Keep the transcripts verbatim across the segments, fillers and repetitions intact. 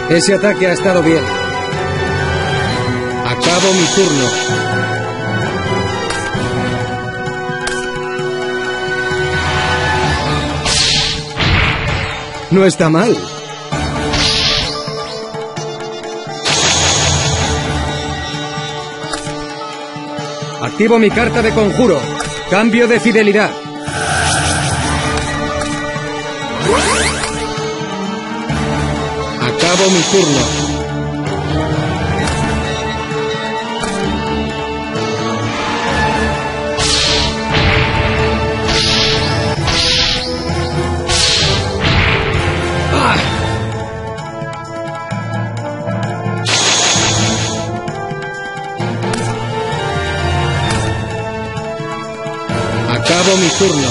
Ese ataque ha estado bien. Acabo mi turno. No está mal. Activo mi carta de conjuro. Cambio de fidelidad. Acabo mi turno. Acabo mi turno.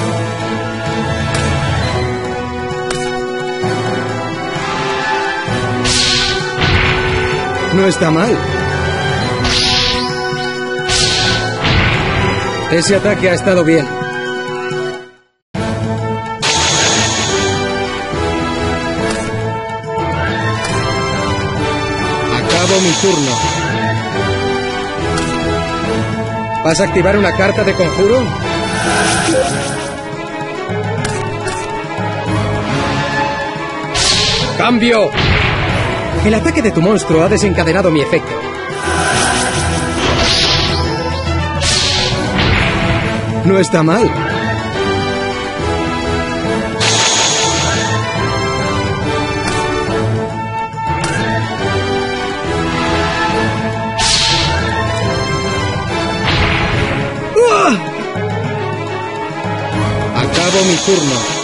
No está mal. Ese ataque ha estado bien. Acabo mi turno. ¿Vas a activar una carta de conjuro? ¡Cambio! El ataque de tu monstruo ha desencadenado mi efecto. No está mal. Acabo mi turno.